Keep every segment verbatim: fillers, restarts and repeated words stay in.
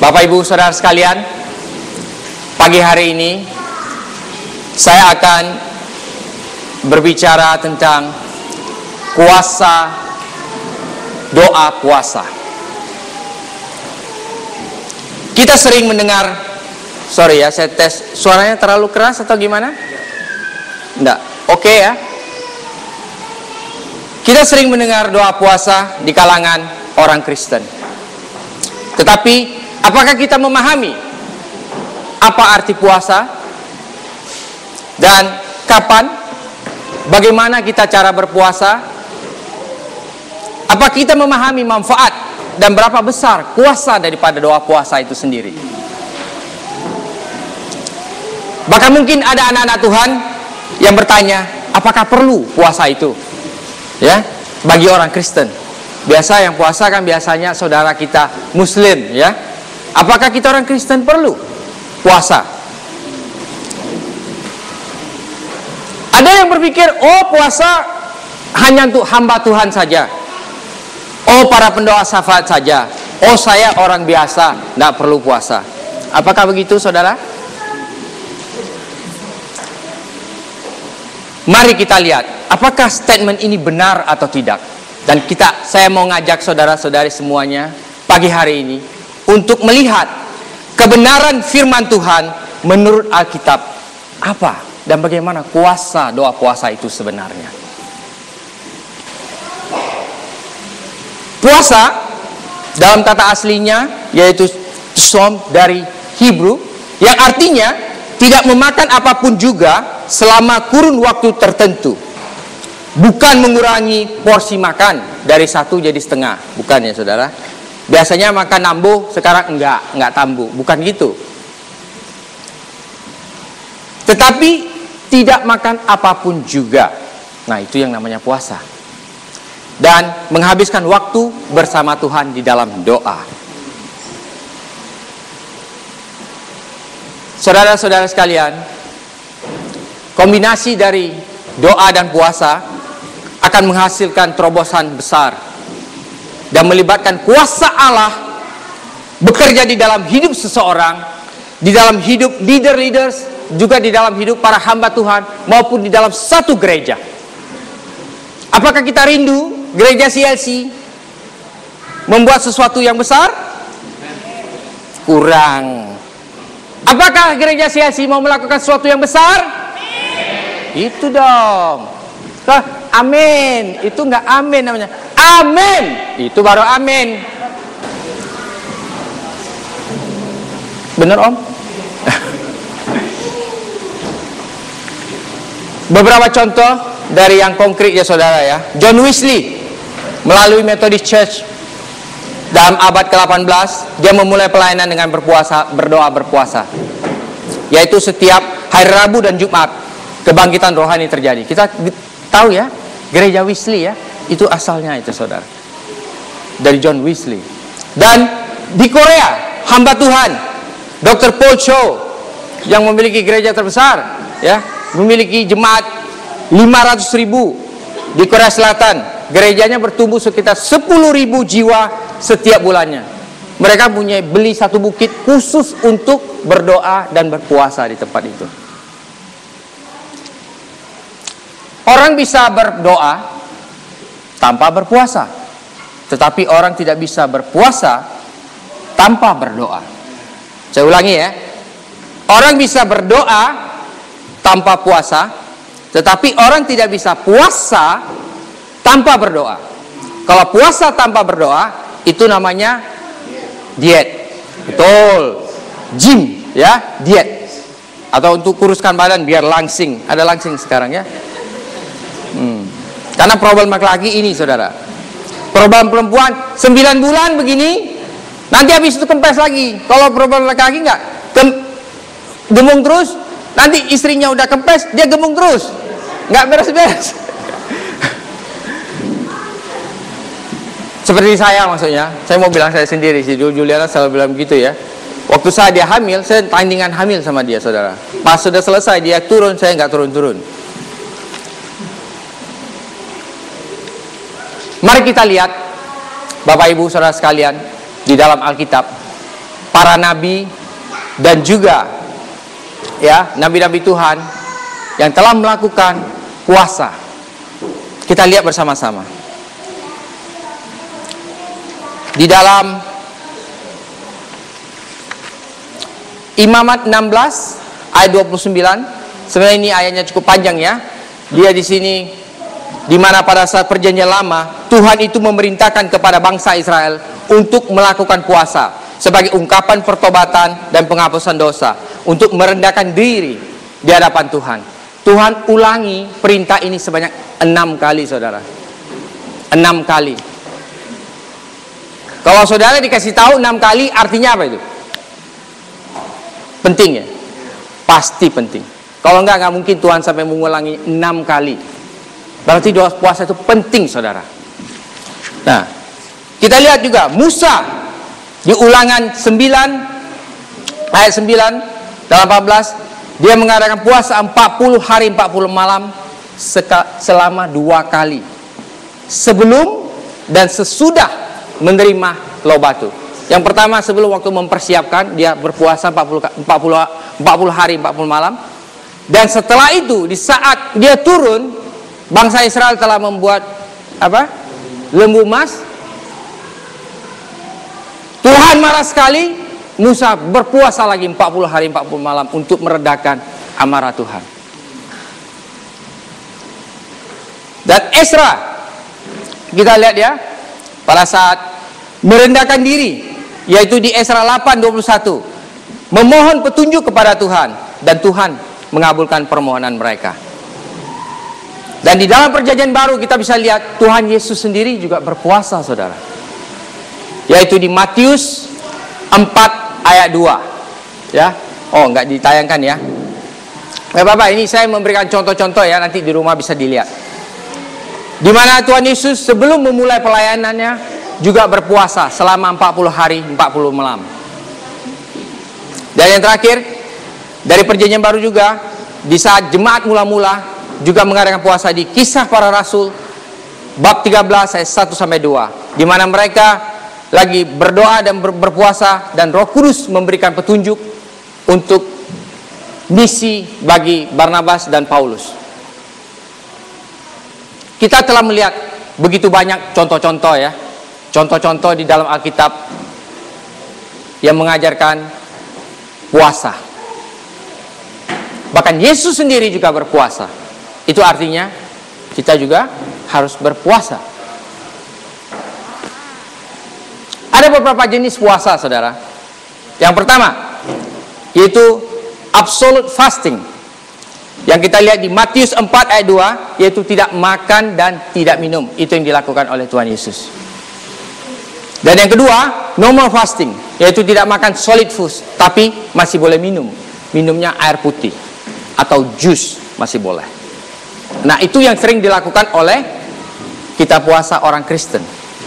Bapak Ibu Saudara sekalian, pagi hari ini saya akan berbicara tentang kuasa doa puasa. Kita sering mendengar, sorry ya, saya tes suaranya terlalu keras atau gimana? Enggak, oke okay ya. Kita sering mendengar doa puasa di kalangan orang Kristen. Tetapi apakah kita memahami apa arti puasa dan kapan, bagaimana kita cara berpuasa? Apa kita memahami manfaat dan berapa besar kuasa daripada doa puasa itu sendiri? Bahkan mungkin ada anak-anak Tuhan yang bertanya, apakah perlu puasa itu? Ya, bagi orang Kristen. Biasa yang puasa kan biasanya saudara kita Muslim, ya. Apakah kita orang Kristen perlu puasa? Ada yang berpikir, oh puasa hanya untuk hamba Tuhan saja. Oh para pendoa syafaat saja. Oh saya orang biasa, tidak perlu puasa. Apakah begitu saudara? Mari kita lihat, apakah statement ini benar atau tidak. Dan kita, saya mau ngajak saudara-saudari semuanya pagi hari ini untuk melihat kebenaran firman Tuhan menurut Alkitab. Apa dan bagaimana kuasa doa puasa itu sebenarnya. Puasa dalam kata aslinya yaitu som dari Hebrew yang artinya tidak memakan apapun juga selama kurun waktu tertentu. Bukan mengurangi porsi makan dari satu jadi setengah, bukan ya saudara. Biasanya makan nambuh, sekarang enggak, enggak tambuh, bukan gitu. Tetapi tidak makan apapun juga. Nah itu yang namanya puasa. Dan menghabiskan waktu bersama Tuhan di dalam doa. Saudara-saudara sekalian, kombinasi dari doa dan puasa akan menghasilkan terobosan besar dan melibatkan kuasa Allah bekerja di dalam hidup seseorang, di dalam hidup leader-leaders, juga di dalam hidup para hamba Tuhan maupun di dalam satu gereja. Apakah kita rindu gereja C L C membuat sesuatu yang besar? Kurang. Apakah gereja C L C mau melakukan sesuatu yang besar? Itu dong. Amin, itu enggak amin namanya. Amin, itu baru amin. Bener om? Beberapa contoh dari yang konkret ya saudara ya. John Wesley melalui Methodist Church dalam abad ke delapan belas dia memulai pelayanan dengan berpuasa, berdoa berpuasa. Yaitu setiap hari Rabu dan Jumat kebangkitan rohani terjadi. Kita tahu ya, gereja Wesley ya, itu asalnya itu saudara, dari John Wesley. Dan di Korea, hamba Tuhan dokter Paul Cho yang memiliki gereja terbesar ya, memiliki jemaat lima ratus ribu di Korea Selatan. Gerejanya bertumbuh sekitar sepuluh ribu jiwa setiap bulannya. Mereka punya beli satu bukit khusus untuk berdoa dan berpuasa di tempat itu. Orang bisa berdoa tanpa berpuasa, tetapi orang tidak bisa berpuasa tanpa berdoa. Saya ulangi ya, orang bisa berdoa tanpa puasa, tetapi orang tidak bisa puasa tanpa berdoa. Kalau puasa tanpa berdoa, itu namanya diet. Betul, gym ya, diet. Atau untuk kuruskan badan biar langsing. Ada langsing sekarang ya. Hmm. Karena problem laki-laki ini saudara, problem perempuan sembilan bulan begini, nanti habis itu kempes lagi. Kalau problem laki-laki enggak, gemung terus, nanti istrinya udah kempes, dia gemung terus, nggak beres-beres. Seperti saya maksudnya, saya mau bilang saya sendiri sih, Juliana selalu bilang begitu ya. Waktu saya dia hamil, saya tandingan hamil sama dia saudara. Pas sudah selesai dia turun, saya nggak turun-turun. Mari kita lihat Bapak Ibu Saudara sekalian di dalam Alkitab para nabi dan juga ya nabi-nabi Tuhan yang telah melakukan puasa. Kita lihat bersama-sama. Di dalam Imamat enam belas ayat dua puluh sembilan, sebenarnya ini ayatnya cukup panjang ya. Dia di sini di mana pada saat perjanjian lama Tuhan itu memerintahkan kepada bangsa Israel untuk melakukan puasa sebagai ungkapan pertobatan dan penghapusan dosa, untuk merendahkan diri di hadapan Tuhan. Tuhan ulangi perintah ini sebanyak enam kali, saudara. Enam kali. Kalau saudara dikasih tahu enam kali, artinya apa itu? Penting ya? Pasti penting. Kalau enggak, enggak mungkin Tuhan sampai mengulangi enam kali. Berarti doa puasa itu penting, saudara. Nah, kita lihat juga Musa di Ulangan sembilan ayat sembilan dalam empat belas, dia mengadakan puasa empat puluh hari empat puluh malam selama dua kali, sebelum dan sesudah menerima Laut Batu. Yang pertama sebelum waktu mempersiapkan, dia berpuasa empat puluh, empat puluh, empat puluh hari empat puluh malam. Dan setelah itu, di saat dia turun, bangsa Israel telah membuat apa? Lembu emas. Tuhan marah sekali. Musa berpuasa lagi empat puluh hari empat puluh malam untuk meredakan amarah Tuhan. Dan Ezra, kita lihat ya, pada saat merendahkan diri, yaitu di Ezra delapan dua puluh satu, memohon petunjuk kepada Tuhan, dan Tuhan mengabulkan permohonan mereka. Dan di dalam perjanjian baru kita bisa lihat Tuhan Yesus sendiri juga berpuasa, saudara. Yaitu di Matius empat ayat dua. Ya. Oh, enggak ditayangkan ya. Eh, Bapak, ini saya memberikan contoh-contoh ya, nanti di rumah bisa dilihat. Di mana Tuhan Yesus sebelum memulai pelayanannya juga berpuasa selama empat puluh hari empat puluh malam. Dan yang terakhir, dari perjanjian baru juga, di saat jemaat mula-mula juga mengadakan puasa di Kisah Para Rasul bab tiga belas ayat satu sampai dua, di mana mereka lagi berdoa dan ber berpuasa, dan Roh Kudus memberikan petunjuk untuk misi bagi Barnabas dan Paulus. Kita telah melihat begitu banyak contoh-contoh ya, contoh-contoh di dalam Alkitab yang mengajarkan puasa. Bahkan Yesus sendiri juga berpuasa. Itu artinya kita juga harus berpuasa. Ada beberapa jenis puasa, saudara. Yang pertama, yaitu absolute fasting, yang kita lihat di Matius empat ayat dua, yaitu tidak makan dan tidak minum. Itu yang dilakukan oleh Tuhan Yesus. Dan yang kedua, normal fasting, yaitu tidak makan solid food, tapi masih boleh minum. Minumnya air putih atau jus masih boleh. Nah, itu yang sering dilakukan oleh kita puasa orang Kristen.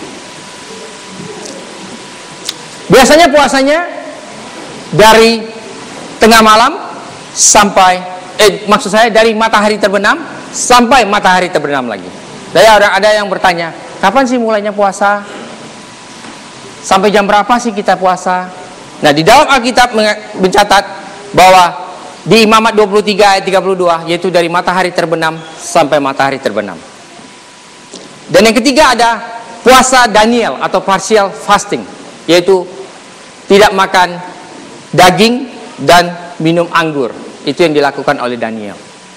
Biasanya puasanya dari tengah malam sampai eh maksud saya dari matahari terbenam sampai matahari terbenam lagi. Jadi orang ada yang bertanya, kapan sih mulainya puasa? Sampai jam berapa sih kita puasa? Nah, di dalam Alkitab mencatat bahwa di Imamat dua puluh tiga ayat tiga puluh dua, yaitu dari matahari terbenam sampai matahari terbenam. Dan yang ketiga ada puasa Daniel atau partial fasting, yaitu tidak makan daging dan minum anggur. Itu yang dilakukan oleh Daniel.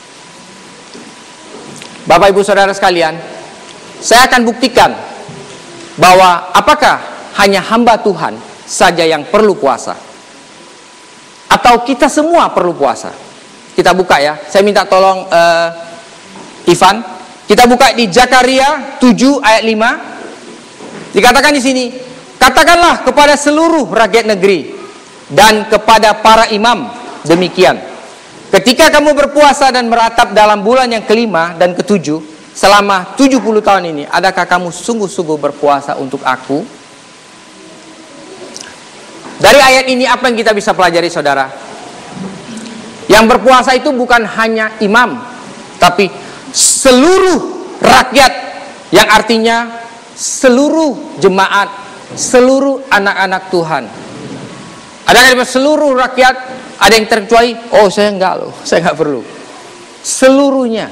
Bapak Ibu Saudara sekalian, saya akan buktikan bahwa apakah hanya hamba Tuhan saja yang perlu puasa, atau kita semua perlu puasa. Kita buka ya. Saya minta tolong uh, Ivan. Kita buka di Zakaria tujuh ayat lima. Dikatakan di sini, katakanlah kepada seluruh rakyat negeri dan kepada para imam demikian. Ketika kamu berpuasa dan meratap dalam bulan yang kelima dan ketujuh selama tujuh puluh tahun ini, adakah kamu sungguh-sungguh berpuasa untuk aku? Dari ayat ini apa yang kita bisa pelajari, saudara? Yang berpuasa itu bukan hanya imam, tapi seluruh rakyat, yang artinya seluruh jemaat, seluruh anak-anak Tuhan. Adakah seluruh rakyat ada yang terkecuali? Oh, saya enggak loh, saya enggak perlu. Seluruhnya.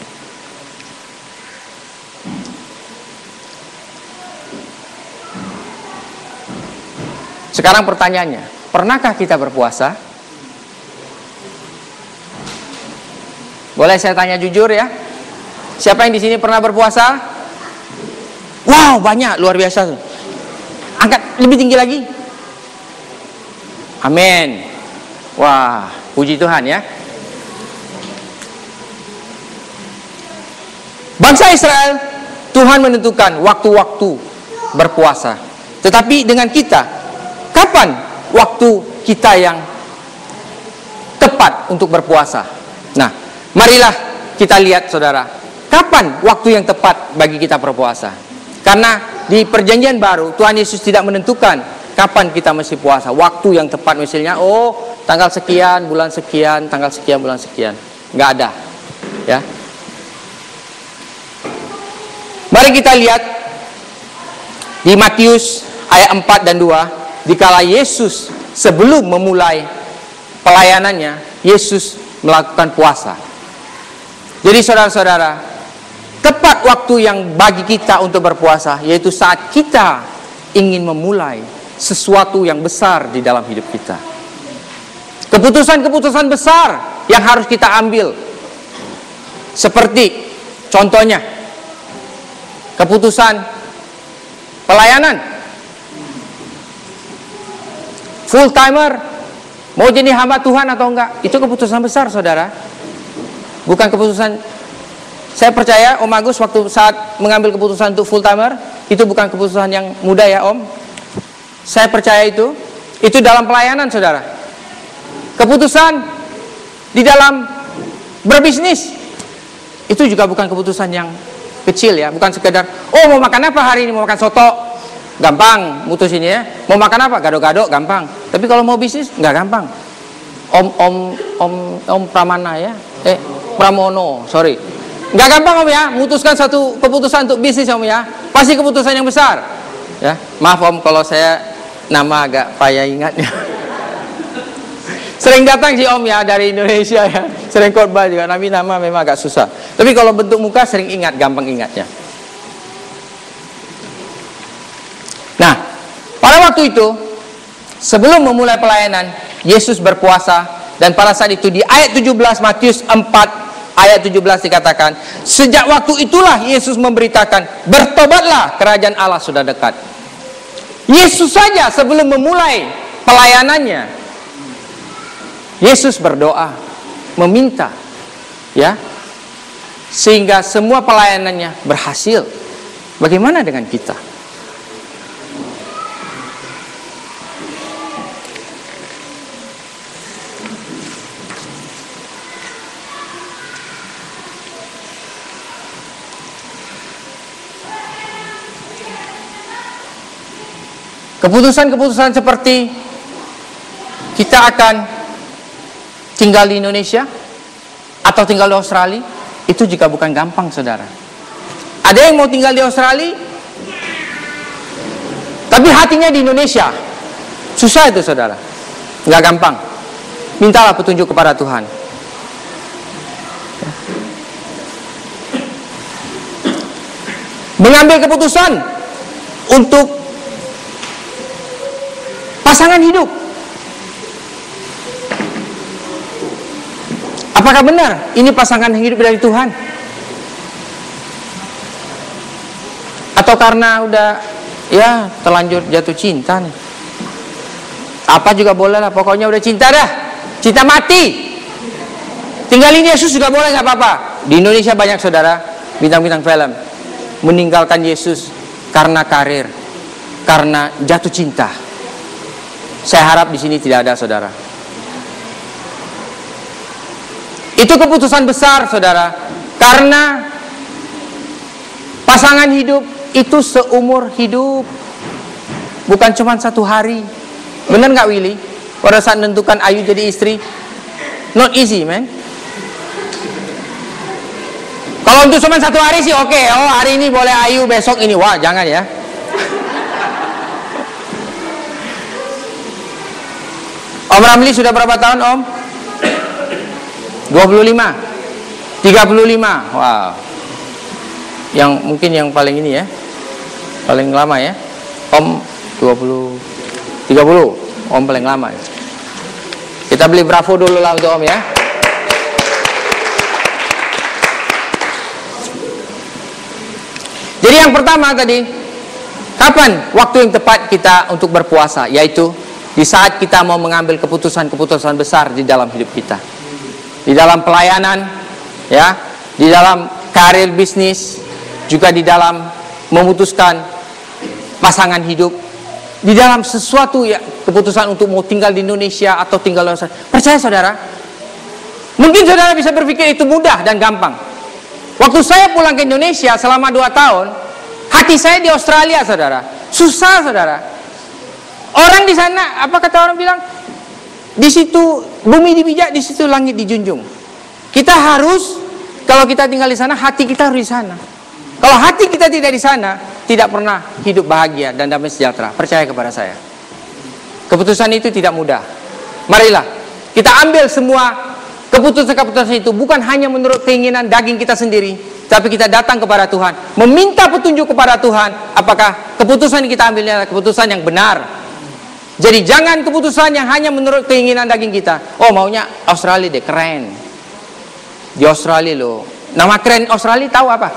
Sekarang pertanyaannya, pernahkah kita berpuasa? Boleh saya tanya jujur ya? Siapa yang di sini pernah berpuasa? Wow, banyak, luar biasa. Angkat lebih tinggi lagi. Amin. Wah, puji Tuhan ya. Bangsa Israel, Tuhan menentukan waktu-waktu berpuasa. Tetapi dengan kita, kapan waktu kita yang tepat untuk berpuasa? Nah, marilah kita lihat saudara, kapan waktu yang tepat bagi kita berpuasa? Karena di perjanjian baru Tuhan Yesus tidak menentukan kapan kita mesti puasa. Waktu yang tepat misalnya, oh tanggal sekian, bulan sekian, tanggal sekian, bulan sekian. Nggak ada. Ya. Mari kita lihat di Matius ayat empat dan dua. Dikala Yesus sebelum memulai pelayanannya, Yesus melakukan puasa. Jadi saudara-saudara, tepat waktu yang bagi kita untuk berpuasa, yaitu saat kita ingin memulai sesuatu yang besar di dalam hidup kita. Keputusan-keputusan besar yang harus kita ambil. Seperti contohnya, keputusan pelayanan. Full timer, mau jadi hamba Tuhan atau enggak, itu keputusan besar saudara. Bukan keputusan, saya percaya Om Agus waktu saat mengambil keputusan untuk full timer, itu bukan keputusan yang mudah ya Om. Saya percaya itu, itu dalam pelayanan saudara. Keputusan di dalam berbisnis, itu juga bukan keputusan yang kecil ya. Bukan sekedar, oh mau makan apa hari ini, mau makan soto, gampang mutusin ya. Mau makan apa, gado-gado, gampang. Tapi kalau mau bisnis, nggak gampang. Om Om Om Om Pramana ya, eh Pramono, sorry, nggak gampang Om ya, memutuskan satu keputusan untuk bisnis Om ya, pasti keputusan yang besar. Ya, maaf Om kalau saya nama agak payah ingatnya. Sering datang sih Om ya dari Indonesia ya, sering khotbah juga, tapi nama memang agak susah. Tapi kalau bentuk muka sering ingat, gampang ingatnya. Nah, pada waktu itu, sebelum memulai pelayanan, Yesus berpuasa. Dan pada saat itu di ayat tujuh belas Matius empat ayat tujuh belas dikatakan, sejak waktu itulah Yesus memberitakan, bertobatlah, kerajaan Allah sudah dekat. Yesus saja sebelum memulai pelayanannya, Yesus berdoa, meminta, ya, sehingga semua pelayanannya berhasil. Bagaimana dengan kita? Keputusan-keputusan seperti kita akan tinggal di Indonesia atau tinggal di Australia, itu juga bukan gampang saudara. Ada yang mau tinggal di Australia tapi hatinya di Indonesia, susah itu saudara, nggak gampang. Mintalah petunjuk kepada Tuhan. Mengambil keputusan untuk pasangan hidup, apakah benar ini pasangan hidup dari Tuhan? Atau karena udah ya terlanjur jatuh cinta nih, apa juga boleh lah, pokoknya udah cinta dah, cinta mati, tinggalin Yesus juga boleh, nggak apa-apa. Di Indonesia banyak saudara bintang-bintang film meninggalkan Yesus karena karir, karena jatuh cinta. Saya harap di sini tidak ada saudara. Itu keputusan besar saudara, karena pasangan hidup itu seumur hidup, bukan cuma satu hari. Benar nggak Willy? Pada saat menentukan Ayu jadi istri, not easy man. Kalau untuk cuma satu hari sih oke, okay. Oh hari ini boleh Ayu, besok ini, wah jangan ya. Om Ramli sudah berapa tahun, Om? dua puluh lima, tiga puluh lima. Wow. Yang mungkin yang paling ini ya, paling lama ya. Om dua puluh, tiga puluh. Om paling lama. Kita beli bravo dulu lah untuk Om ya. Jadi yang pertama tadi, kapan waktu yang tepat kita untuk berpuasa? Yaitu di saat kita mau mengambil keputusan-keputusan besar di dalam hidup kita. Di dalam pelayanan, ya, di dalam karir bisnis, juga di dalam memutuskan pasangan hidup, di dalam sesuatu ya, keputusan untuk mau tinggal di Indonesia atau tinggal di Australia. Percaya saudara, mungkin saudara bisa berpikir itu mudah dan gampang. Waktu saya pulang ke Indonesia selama dua tahun, hati saya di Australia, saudara. Susah, saudara. Orang di sana, apa kata orang bilang? Di situ bumi dipijak, di situ langit dijunjung. Kita harus, kalau kita tinggal di sana, hati kita harus di sana. Kalau hati kita tidak di sana, tidak pernah hidup bahagia dan damai sejahtera. Percaya kepada saya. Keputusan itu tidak mudah. Marilah kita ambil semua keputusan-keputusan itu bukan hanya menurut keinginan daging kita sendiri, tapi kita datang kepada Tuhan, meminta petunjuk kepada Tuhan, apakah keputusan yang kita ambilnya adalah keputusan yang benar. Jadi jangan keputusan yang hanya menurut keinginan daging kita. Oh, maunya Australia deh, keren. Di Australia loh. Nama keren Australia tahu apa?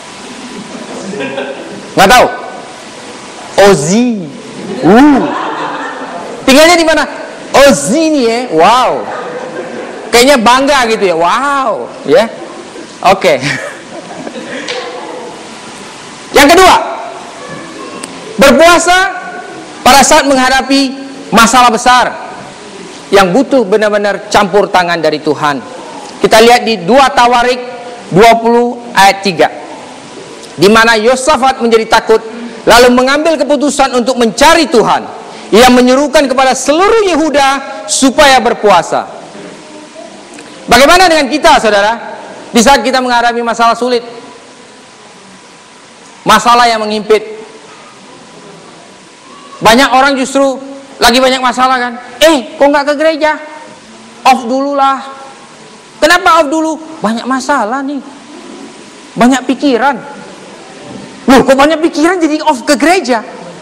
Nggak tahu? Aussie. Uh. Tinggalnya di mana? Aussie nih ya. Wow. Kayaknya bangga gitu ya. Wow, ya. Oke. Okay. Yang kedua, berpuasa pada saat menghadapi masalah besar yang butuh benar-benar campur tangan dari Tuhan. Kita lihat di dua Tawarik dua puluh ayat tiga. Di mana Yosafat menjadi takut lalu mengambil keputusan untuk mencari Tuhan. Ia menyerukan kepada seluruh Yehuda supaya berpuasa. Bagaimana dengan kita, saudara? Di saat kita menghadapi masalah sulit, masalah yang menghimpit. Banyak orang justru lagi banyak masalah kan? Eh, kok nggak ke gereja? Off dulu lah. Kenapa off dulu? Banyak masalah nih. Banyak pikiran. Loh, kok banyak pikiran jadi off ke gereja?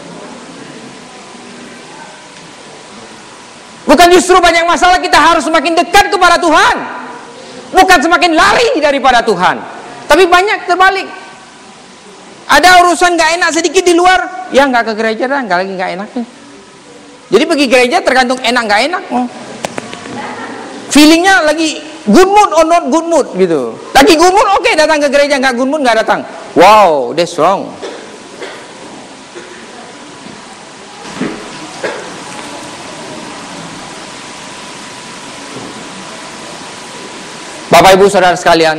Bukan justru banyak masalah kita harus semakin dekat kepada Tuhan, bukan semakin lari daripada Tuhan. Tapi banyak terbalik. Ada urusan gak enak sedikit di luar, ya nggak ke gereja dah, nggak lagi nggak enak nih. Jadi pergi gereja tergantung enak nggak enak. Oh. Feelingnya lagi good mood or not good mood gitu. Lagi good mood, oke okay, datang ke gereja, nggak good mood nggak datang. Wow, that's wrong. Bapak Ibu Saudara sekalian,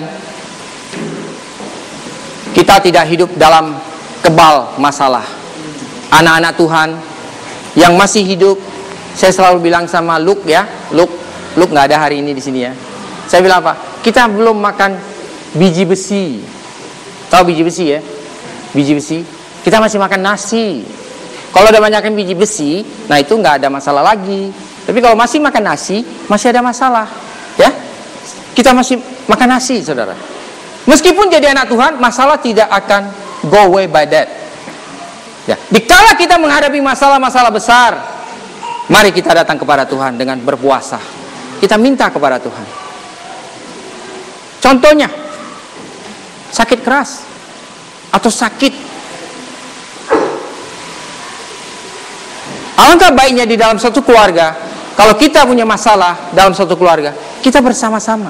kita tidak hidup dalam kebal masalah. Anak-anak Tuhan yang masih hidup, saya selalu bilang sama Luke ya, Luke, Luke nggak ada hari ini di sini ya. Saya bilang apa? Kita belum makan biji besi. Tahu biji besi ya? Biji besi. Kita masih makan nasi. Kalau udah banyakkan biji besi, nah itu nggak ada masalah lagi. Tapi kalau masih makan nasi, masih ada masalah, ya? Kita masih makan nasi, saudara. Meskipun jadi anak Tuhan, masalah tidak akan go away by that. Ya, dikala kita menghadapi masalah-masalah besar, mari kita datang kepada Tuhan dengan berpuasa. Kita minta kepada Tuhan. Contohnya, sakit keras atau sakit. Alangkah baiknya di dalam satu keluarga, kalau kita punya masalah dalam satu keluarga, kita bersama-sama,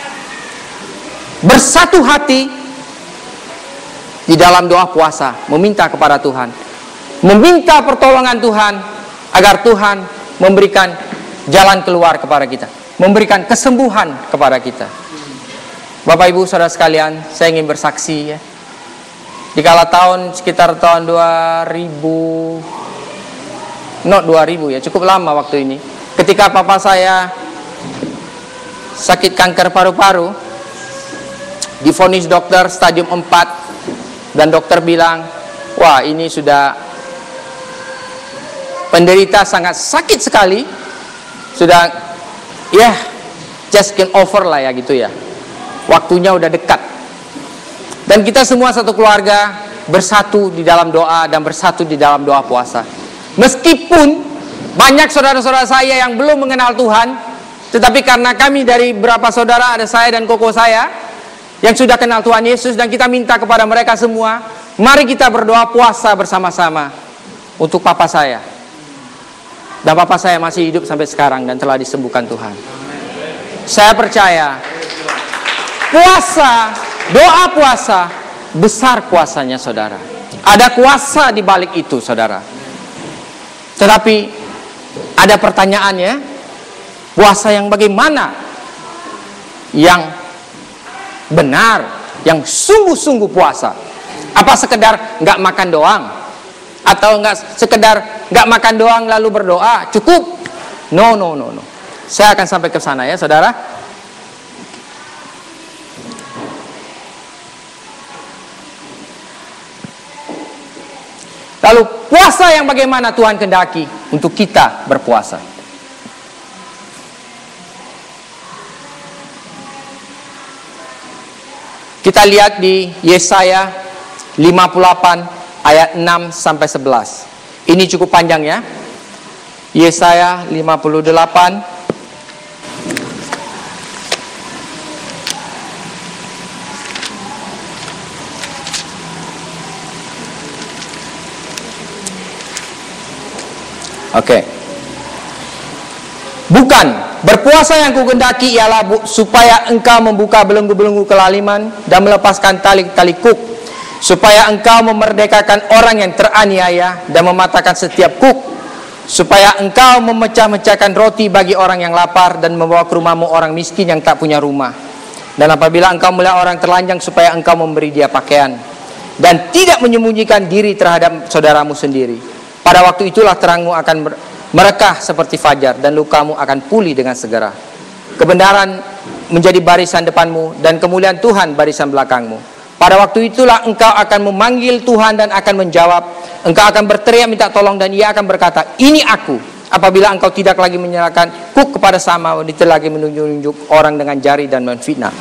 bersatu hati di dalam doa puasa, meminta kepada Tuhan, meminta pertolongan Tuhan agar Tuhan memberikan jalan keluar kepada kita, memberikan kesembuhan kepada kita. Bapak Ibu Saudara sekalian, saya ingin bersaksi ya. Dikala tahun sekitar tahun dua ribu, not dua ribu ya, cukup lama waktu ini. Ketika papa saya sakit kanker paru-paru, divonis dokter stadium empat, dan dokter bilang, wah ini sudah penderita sangat sakit sekali, sudah ya just can over lah ya gitu ya. Waktunya udah dekat. Dan kita semua satu keluarga bersatu di dalam doa dan bersatu di dalam doa puasa. Meskipun banyak saudara-saudara saya yang belum mengenal Tuhan, tetapi karena kami dari beberapa saudara, ada saya dan koko saya yang sudah kenal Tuhan Yesus, dan kita minta kepada mereka semua, mari kita berdoa puasa bersama-sama untuk papa saya. Dan papa saya masih hidup sampai sekarang dan telah disembuhkan Tuhan. Saya percaya puasa, doa puasa, besar kuasanya saudara. Ada kuasa di balik itu saudara. Tetapi ada pertanyaannya, puasa yang bagaimana? Yang benar, yang sungguh-sungguh puasa. Apa sekedar nggak makan doang? Atau nggak sekedar nggak makan doang lalu berdoa cukup? No, no, no, no. Saya akan sampai ke sana ya saudara. Lalu puasa yang bagaimana Tuhan kehendaki untuk kita berpuasa? Kita lihat di Yesaya lima puluh delapan ayat enam sampai sebelas. Ini cukup panjang ya. Yesaya lima puluh delapan Oke. Okay. Bukan, berpuasa yang kugendaki ialah bu, supaya engkau membuka belenggu-belenggu kelaliman dan melepaskan tali-tali kuk, supaya engkau memerdekakan orang yang teraniaya dan mematahkan setiap kuk, supaya engkau memecah-mecahkan roti bagi orang yang lapar dan membawa ke rumahmu orang miskin yang tak punya rumah. Dan apabila engkau melihat orang terlanjang, supaya engkau memberi dia pakaian dan tidak menyembunyikan diri terhadap saudaramu sendiri. Pada waktu itulah terangmu akan merekah seperti fajar dan lukamu akan pulih dengan segera. Kebenaran menjadi barisan depanmu dan kemuliaan Tuhan barisan belakangmu. Pada waktu itulah engkau akan memanggil Tuhan dan akan menjawab. Engkau akan berteriak minta tolong dan ia akan berkata, ini aku. Apabila engkau tidak lagi menyerahkan kuk kepada sama, tidak lagi menunjuk-nunjuk orang dengan jari dan menfitnah.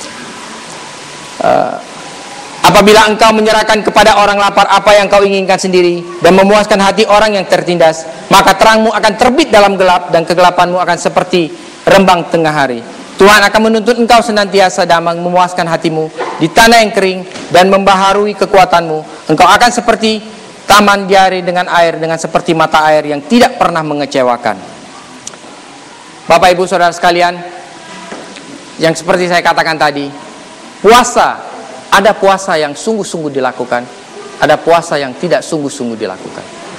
Uh, Apabila engkau menyerahkan kepada orang lapar apa yang kau inginkan sendiri dan memuaskan hati orang yang tertindas, maka terangmu akan terbit dalam gelap dan kegelapanmu akan seperti rembang tengah hari. Tuhan akan menuntut engkau senantiasa dan memuaskan hatimu di tanah yang kering dan membaharui kekuatanmu. Engkau akan seperti taman diare dengan air, dengan seperti mata air yang tidak pernah mengecewakan. Bapak Ibu Saudara sekalian, yang seperti saya katakan tadi, puasa, ada puasa yang sungguh-sungguh dilakukan, ada puasa yang tidak sungguh-sungguh dilakukan.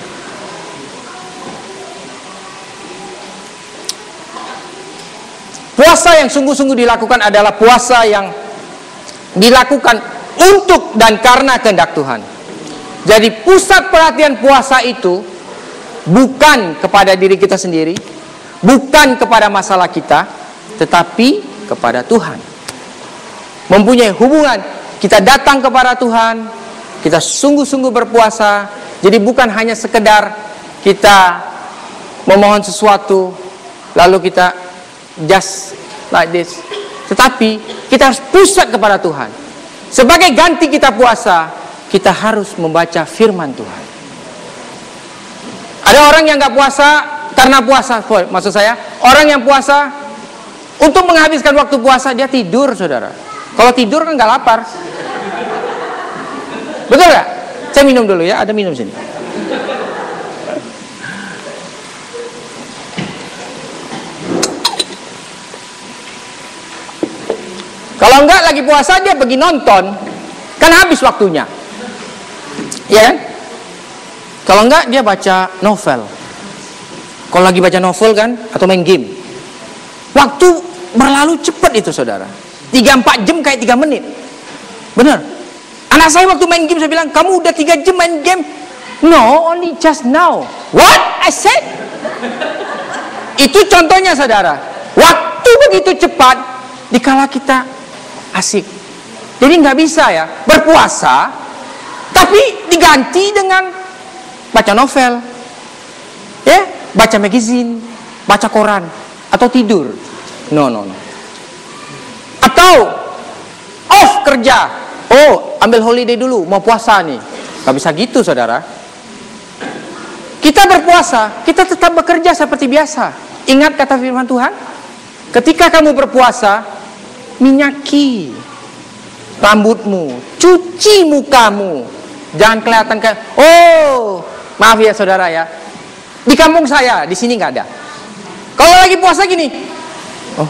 Puasa yang sungguh-sungguh dilakukan adalah puasa yang dilakukan untuk dan karena kehendak Tuhan. Jadi pusat perhatian puasa itu bukan kepada diri kita sendiri, bukan kepada masalah kita, tetapi kepada Tuhan. Mempunyai hubungan. Kita datang kepada Tuhan, kita sungguh-sungguh berpuasa. Jadi bukan hanya sekedar kita memohon sesuatu, lalu kita just like this. Tetapi kita harus pusat kepada Tuhan. Sebagai ganti kita puasa, kita harus membaca firman Tuhan. Ada orang yang gak puasa karena puasa. Maksud saya, orang yang puasa untuk menghabiskan waktu puasa, dia tidur saudara. Kalau tidur kan gak lapar. Betul gak? Saya minum dulu ya, ada minum sini. Kalau enggak lagi puasa dia pergi nonton, kan habis waktunya. Ya kan? Kalau enggak dia baca novel. Kalau lagi baca novel kan, atau main game, waktu berlalu cepat itu saudara. tiga empat jam kayak tiga menit. Benar. Anak saya waktu main game saya bilang, kamu udah tiga jam main game? No, only just now. What? I said. Itu contohnya saudara. Waktu begitu cepat dikala kita asik. Jadi nggak bisa ya berpuasa, tapi diganti dengan baca novel, ya, baca magazine, baca koran. atau tidur. No, no, no. Atau off kerja. Oh, ambil holiday dulu, mau puasa nih. Gak bisa gitu, saudara. Kita berpuasa, kita tetap bekerja seperti biasa. Ingat kata firman Tuhan? Ketika kamu berpuasa, minyaki rambutmu, cuci mukamu. Jangan kelihatan kayak, oh, maaf ya saudara ya. Di kampung saya, di sini nggak ada. Kalau lagi puasa gini, oh,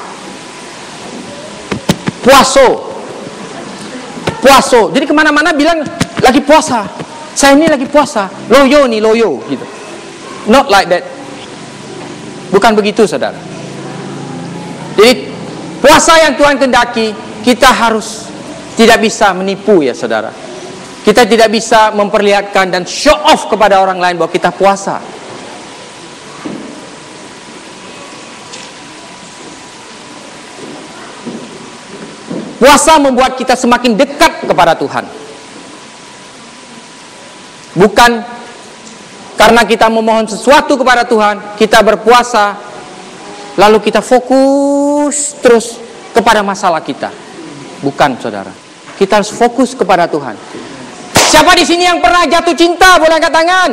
puaso, puaso. Jadi kemana-mana bilang lagi puasa. Saya ini lagi puasa, loyo nih loyo, gitu. Not like that. Bukan begitu, saudara. Jadi puasa yang Tuhan kehendaki, kita harus tidak bisa menipu ya saudara. Kita tidak bisa memperlihatkan dan show off kepada orang lain bahwa kita puasa. Puasa membuat kita semakin dekat kepada Tuhan. Bukan karena kita memohon sesuatu kepada Tuhan, kita berpuasa, lalu kita fokus terus kepada masalah kita. Bukan, saudara. Kita harus fokus kepada Tuhan. Siapa di sini yang pernah jatuh cinta? Boleh angkat tangan.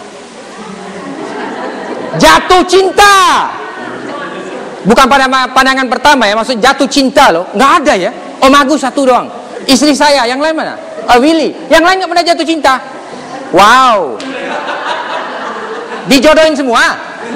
Jatuh cinta. Bukan pada pandangan pertama ya, maksud jatuh cinta loh. Nggak ada ya. Om Agus satu doang. Istri saya, yang lain mana? Oh, Willy. Yang lain nggak pernah jatuh cinta. Wow. Dijodohin semua.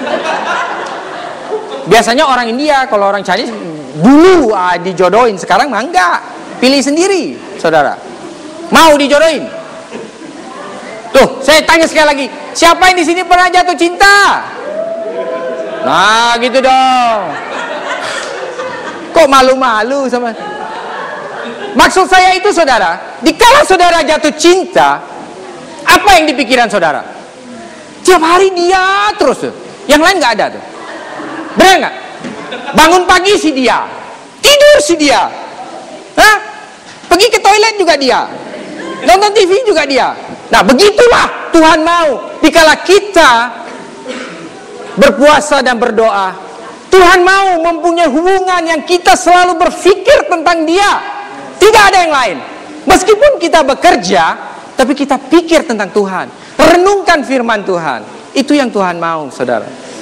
Biasanya orang India, kalau orang Chinese dulu ah, dijodohin, sekarang mah enggak. Pilih sendiri, saudara. Mau dijodohin? Tuh, saya tanya sekali lagi, siapa yang di sini pernah jatuh cinta? Nah, gitu dong. Kok malu-malu sama? Maksud saya itu, saudara, dikala saudara jatuh cinta, apa yang dipikiran saudara? Tiap hari dia terus tuh. Yang lain nggak ada tuh. Benar nggak? Bangun pagi si dia, tidur si dia, hah? Pergi ke toilet juga dia, nonton T V juga dia. Nah begitulah Tuhan mau. Dikala kita berpuasa dan berdoa, Tuhan mau mempunyai hubungan yang kita selalu berpikir tentang Dia. Tidak ada yang lain. Meskipun kita bekerja, tapi kita pikir tentang Tuhan, renungkan firman Tuhan. Itu yang Tuhan mau, saudara.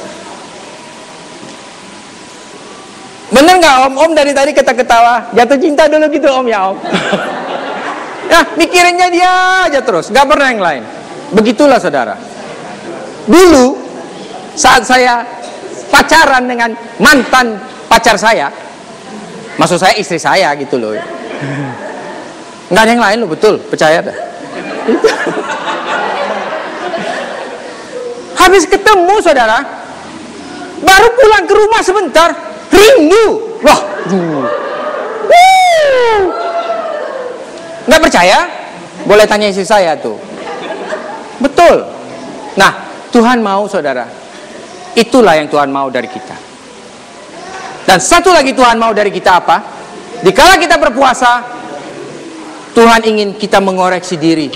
Bener nggak om? Om dari tadi ketawa-ketawa, jatuh cinta dulu gitu om ya om. Nah mikirinnya dia aja terus, nggak pernah yang lain. Begitulah saudara. Dulu saat saya pacaran dengan mantan pacar saya, maksud saya istri saya gitu loh. Nggak ada yang lain loh, betul, percaya dah. Habis ketemu saudara, baru pulang ke rumah sebentar, rindu. Wah, nggak percaya? Boleh tanya istri saya tuh. Betul. Nah, Tuhan mau saudara, itulah yang Tuhan mau dari kita. Dan satu lagi Tuhan mau dari kita apa? Dikala kita berpuasa, Tuhan ingin kita mengoreksi diri.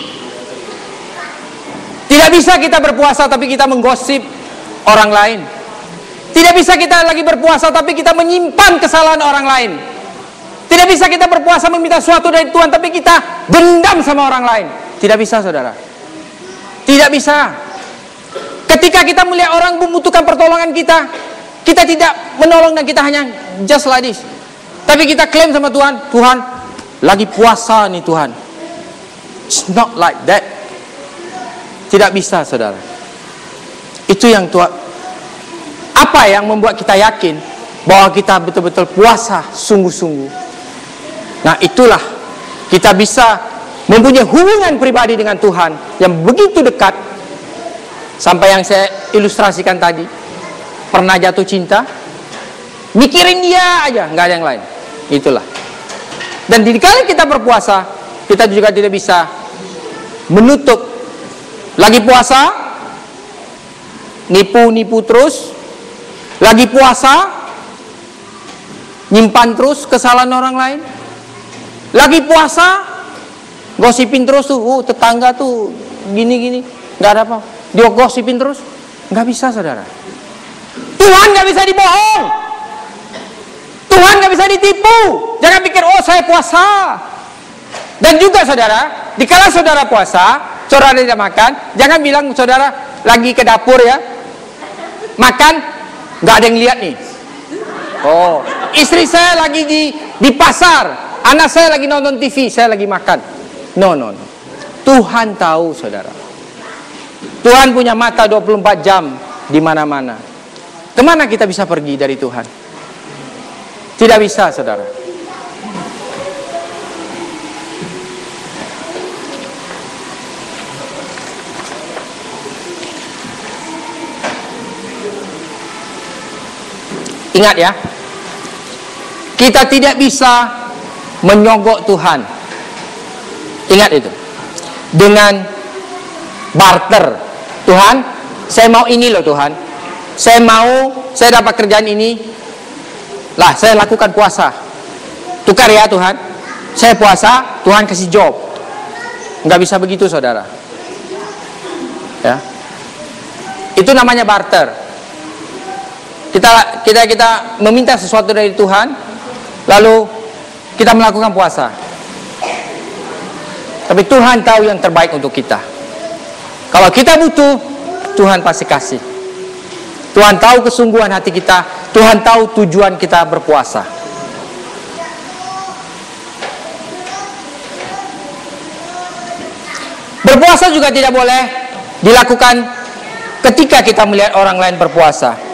Tidak bisa kita berpuasa tapi kita menggosip orang lain. Tidak bisa kita lagi berpuasa tapi kita menyimpan kesalahan orang lain. Tidak bisa kita berpuasa meminta sesuatu dari Tuhan tapi kita dendam sama orang lain. Tidak bisa saudara. Tidak bisa. Ketika kita melihat orang membutuhkan pertolongan kita, kita tidak menolong dan kita hanya just like this. Tapi kita klaim sama Tuhan, Tuhan lagi puasa nih Tuhan. It's not like that. Tidak bisa saudara. Itu yang Tuhan. Apa yang membuat kita yakin bahwa kita betul-betul puasa sungguh-sungguh. Nah itulah kita bisa mempunyai hubungan pribadi dengan Tuhan yang begitu dekat. Sampai yang saya ilustrasikan tadi, pernah jatuh cinta, mikirin dia aja, nggak ada yang lain. Itulah. Dan di kala kita berpuasa, kita juga tidak bisa menutup. Lagi puasa, nipu-nipu terus. Lagi puasa, nyimpan terus kesalahan orang lain. Lagi puasa, gosipin terus tuh, oh, tetangga tuh gini-gini, nggak ada apa. Dia gosipin terus, nggak bisa saudara. Tuhan nggak bisa dibohong. Tuhan nggak bisa ditipu. Jangan pikir, oh saya puasa. Dan juga saudara, dikala saudara puasa, saudara tidak makan, jangan bilang saudara lagi ke dapur ya, makan, nggak ada yang lihat nih. Oh, istri saya lagi di di pasar, anak saya lagi nonton T V, saya lagi makan. No, no, no. Tuhan tahu saudara. Tuhan punya mata dua puluh empat jam di mana-mana. Kemana kita bisa pergi dari Tuhan? Tidak bisa saudara. Ingat ya, kita tidak bisa menyogok Tuhan. Ingat itu. Dengan barter. Tuhan, saya mau ini loh Tuhan. Saya mau, saya dapat kerjaan ini. Lah, saya lakukan puasa. Tukar ya Tuhan. Saya puasa, Tuhan kasih job. Nggak bisa begitu saudara. Ya. Itu namanya barter. Kita kita kita meminta sesuatu dari Tuhan, lalu kita melakukan puasa. Tapi Tuhan tahu yang terbaik untuk kita. Kalau kita butuh, Tuhan pasti kasih. Tuhan tahu kesungguhan hati kita. Tuhan tahu tujuan kita berpuasa. Berpuasa juga tidak boleh dilakukan ketika kita melihat orang lain berpuasa.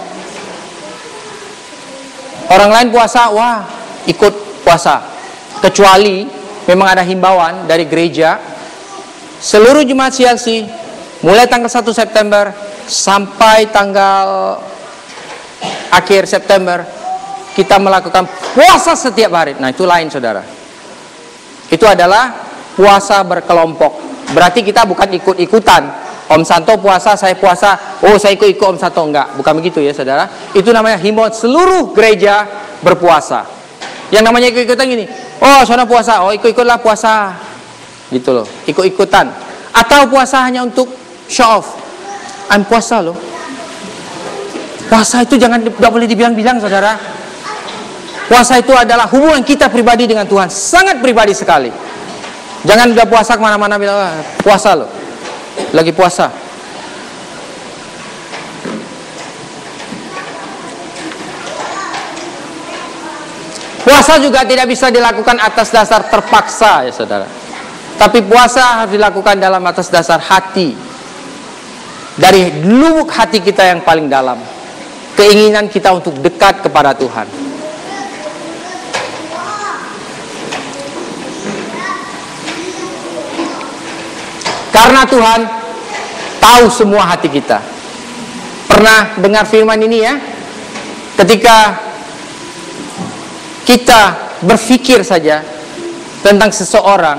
Orang lain puasa, wah ikut puasa. Kecuali memang ada himbauan dari gereja, seluruh jemaat C L C mulai tanggal satu September sampai tanggal akhir September kita melakukan puasa setiap hari. Nah itu lain saudara. Itu adalah puasa berkelompok. Berarti kita bukan ikut-ikutan. Om Santo puasa, saya puasa, oh saya ikut-ikut Om Santo. Enggak, bukan begitu ya saudara. Itu namanya himbauan seluruh gereja berpuasa. Yang namanya ikut-ikutan gini, oh saudara puasa, oh ikut-ikutlah puasa. Gitu loh, ikut-ikutan. Atau puasa hanya untuk show off. I'm puasa loh. Puasa itu jangan, tidak boleh dibilang-bilang saudara. Puasa itu adalah hubungan kita pribadi dengan Tuhan. Sangat pribadi sekali. Jangan udah puasa kemana-mana bilang, ah, puasa loh. Lagi puasa. Puasa juga tidak bisa dilakukan atas dasar terpaksa ya saudara. Tapi puasa harus dilakukan dalam atas dasar hati. Dari lubuk hati kita yang paling dalam. Keinginan kita untuk dekat kepada Tuhan. Karena Tuhan tahu semua hati kita. Pernah dengar firman ini ya? Ketika kita berpikir saja tentang seseorang,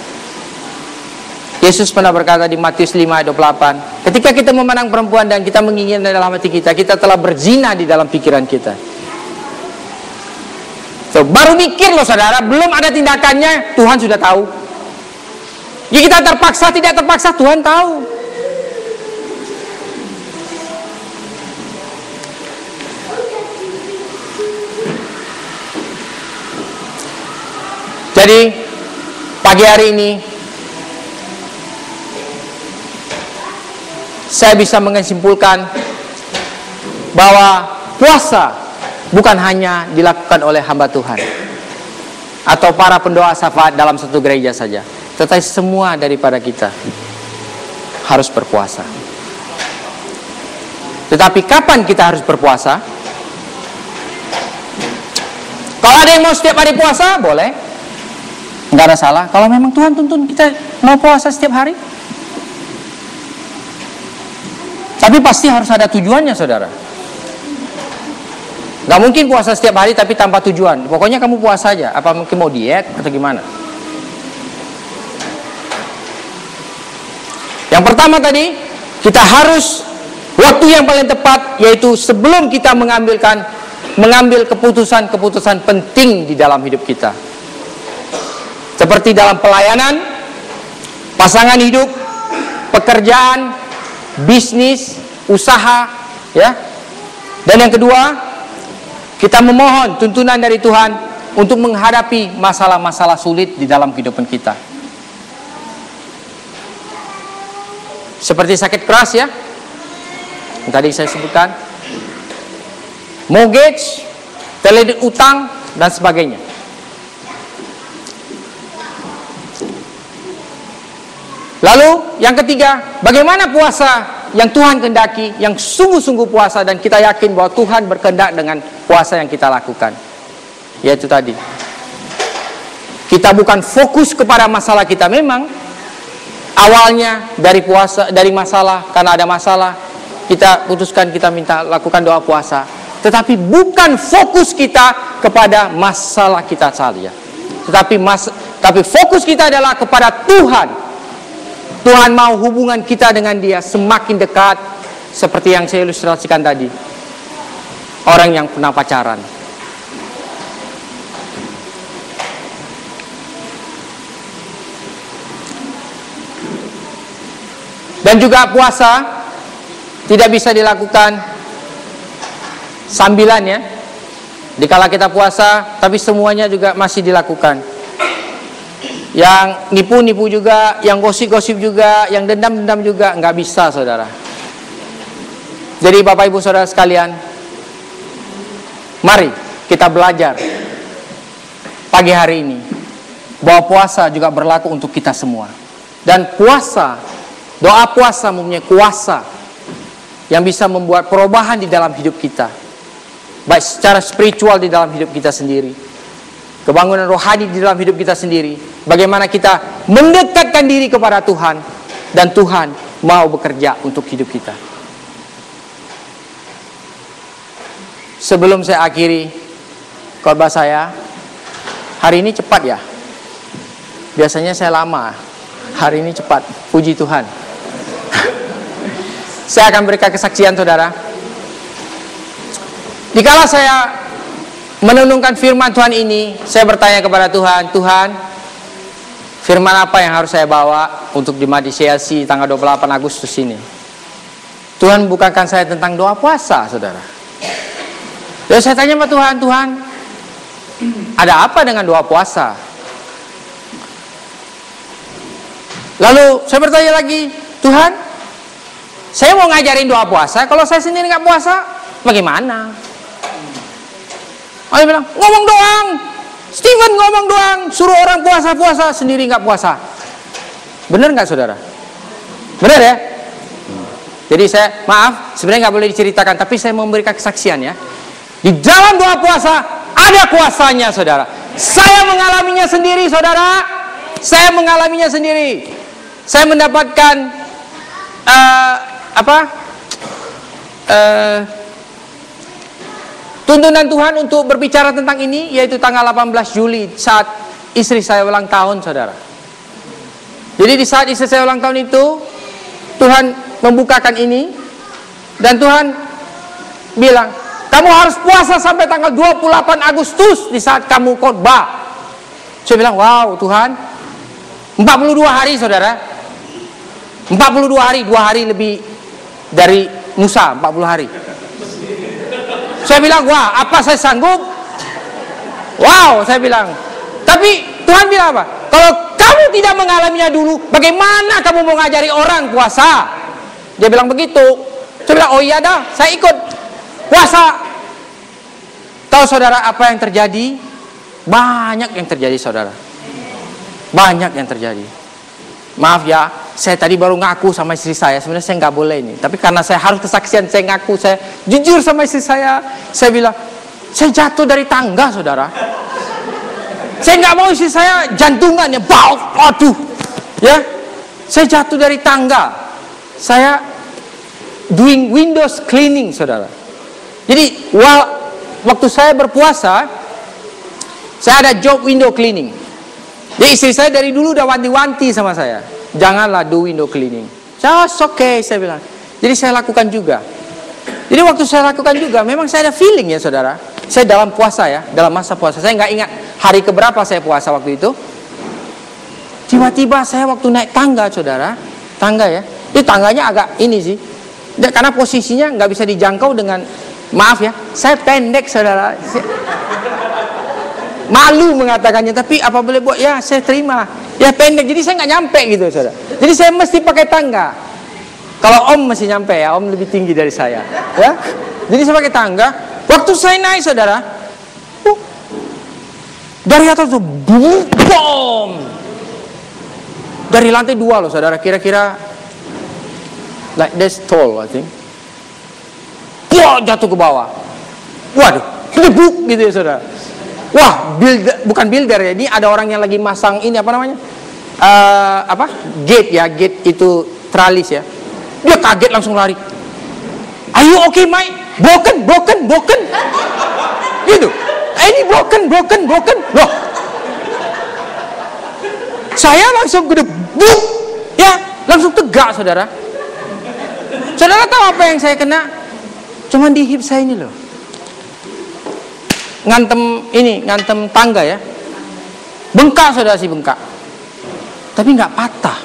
Yesus pernah berkata di Matius lima ayat dua puluh delapan, ketika kita memandang perempuan dan kita menginginkan dalam hati kita, kita telah berzina di dalam pikiran kita. So, baru mikir loh saudara, belum ada tindakannya, Tuhan sudah tahu. Ya kita terpaksa, tidak terpaksa, Tuhan tahu. Jadi pagi hari ini saya bisa menyimpulkan bahwa puasa bukan hanya dilakukan oleh hamba Tuhan atau para pendoa syafaat dalam satu gereja saja, tetapi semua daripada kita harus berpuasa. Tetapi kapan kita harus berpuasa? Kalau ada yang mau setiap hari puasa, boleh, nggak ada salah. Kalau memang Tuhan tuntun kita mau puasa setiap hari, tapi pasti harus ada tujuannya saudara. Gak mungkin puasa setiap hari tapi tanpa tujuan. Pokoknya kamu puasa aja. Apa mungkin mau diet atau gimana? Yang pertama tadi, kita harus waktu yang paling tepat, yaitu sebelum kita mengambilkan mengambil keputusan-keputusan penting di dalam hidup kita. Seperti dalam pelayanan, pasangan hidup, pekerjaan, bisnis, usaha, ya. Dan yang kedua, kita memohon tuntunan dari Tuhan untuk menghadapi masalah-masalah sulit di dalam kehidupan kita. Seperti sakit keras ya, yang tadi saya sebutkan, mortgage, terlilit utang, dan sebagainya. Lalu yang ketiga, bagaimana puasa yang Tuhan kehendaki, yang sungguh-sungguh puasa dan kita yakin bahwa Tuhan berkehendak dengan puasa yang kita lakukan. Yaitu tadi, kita bukan fokus kepada masalah kita. Memang awalnya dari puasa, dari masalah, karena ada masalah kita putuskan kita minta lakukan doa puasa. Tetapi bukan fokus kita kepada masalah kita saja. Tetapi mas, tapi fokus kita adalah kepada Tuhan. Tuhan mau hubungan kita dengan Dia semakin dekat, seperti yang saya ilustrasikan tadi. Orang yang pernah pacaran. Dan juga puasa tidak bisa dilakukan sambilan ya. Dikala kita puasa, tapi semuanya juga masih dilakukan. Yang nipu-nipu juga, yang gosip-gosip juga, yang dendam-dendam juga, nggak bisa saudara. Jadi Bapak Ibu Saudara sekalian, mari kita belajar pagi hari ini bahwa puasa juga berlaku untuk kita semua. Dan puasa, doa puasa mempunyai kuasa yang bisa membuat perubahan di dalam hidup kita, baik secara spiritual di dalam hidup kita sendiri, kebangunan rohani di dalam hidup kita sendiri. Bagaimana kita mendekatkan diri kepada Tuhan, dan Tuhan mau bekerja untuk hidup kita. Sebelum saya akhiri khotbah saya, hari ini cepat ya. Biasanya saya lama, hari ini cepat. Puji Tuhan. Saya akan berikan kesaksian saudara. Dikala saya menenungkan firman Tuhan ini, saya bertanya kepada Tuhan, Tuhan, firman apa yang harus saya bawa untuk jemaat di C L C tanggal dua puluh delapan Agustus ini? Tuhan bukakan saya tentang doa puasa, saudara. Lalu saya tanya sama Tuhan, Tuhan, ada apa dengan doa puasa? Lalu saya bertanya lagi, Tuhan, saya mau ngajarin doa puasa, kalau saya sendiri nggak puasa, bagaimana? Oh, dia bilang, ngomong doang. Steven ngomong doang, suruh orang puasa-puasa, sendiri nggak puasa. Benar nggak saudara? Benar ya? Jadi saya, maaf, sebenarnya nggak boleh diceritakan, tapi saya mau memberikan kesaksian ya. Di dalam doa puasa, ada kuasanya saudara. Saya mengalaminya sendiri saudara. Saya mengalaminya sendiri. Saya mendapatkan, uh, apa? Uh, tuntunan Tuhan untuk berbicara tentang ini, yaitu tanggal delapan belas Juli saat istri saya ulang tahun saudara. Jadi di saat istri saya ulang tahun itu, Tuhan membukakan ini, dan Tuhan bilang, kamu harus puasa sampai tanggal dua puluh delapan Agustus di saat kamu khotbah. Saya bilang, wow Tuhan, empat puluh dua hari saudara, empat puluh dua hari, dua hari lebih dari Musa, empat puluh hari. Saya bilang, wah, apa saya sanggup? Wow, saya bilang. Tapi Tuhan bilang apa? Kalau kamu tidak mengalaminya dulu, bagaimana kamu mau ngajari orang puasa? Dia bilang begitu. Saya bilang, oh iya dah, saya ikut puasa. Tahu saudara apa yang terjadi? Banyak yang terjadi saudara. Banyak yang terjadi. Maaf ya, saya tadi baru ngaku sama istri saya. Sebenarnya saya nggak boleh ini, tapi karena saya harus kesaksian, saya ngaku, saya jujur sama istri saya. Saya bilang, saya jatuh dari tangga saudara. Saya nggak mau istri saya jantungan ya, bau, aduh, ya. Saya jatuh dari tangga. Saya doing windows cleaning saudara. Jadi waktu saya berpuasa, saya ada job window cleaning. Jadi istri saya dari dulu udah wanti-wanti sama saya, janganlah do window cleaning. Just okay, saya bilang. Jadi saya lakukan juga. Jadi waktu saya lakukan juga, memang saya ada feeling ya saudara. Saya dalam puasa ya, dalam masa puasa. Saya nggak ingat hari keberapa saya puasa waktu itu. Tiba-tiba saya waktu naik tangga saudara, tangga ya. Itu tangganya agak ini sih, karena posisinya nggak bisa dijangkau dengan Maaf ya, saya pendek saudara. Malu mengatakannya, tapi apa boleh buat, ya saya terima. Ya pendek, jadi saya nggak nyampe gitu saudara. Jadi saya mesti pakai tangga. Kalau Om masih nyampe ya, Om lebih tinggi dari saya. Ya, jadi saya pakai tangga. Waktu saya naik saudara, uh, dari atas tuh, boom, dari lantai dua loh saudara, kira-kira like this tall I think. Wah, jatuh ke bawah. Waduh, gedebuk gitu ya saudara. Wah, builder, bukan builder ya, ini ada orang yang lagi masang ini apa namanya? Uh, apa? Gate ya, gate itu tralis ya. Dia kaget langsung lari. Are you okay, Mike? Broken, broken, broken. Gitu. Eh, ini broken, broken, broken. Loh. Saya langsung gedebuk. Ya, langsung tegak saudara. Saudara tahu apa yang saya kena? Cuman di hip saya ini loh. Ngantem ini, ngantem tangga ya. Bengkak saudara, sih bengkak. Tapi nggak patah.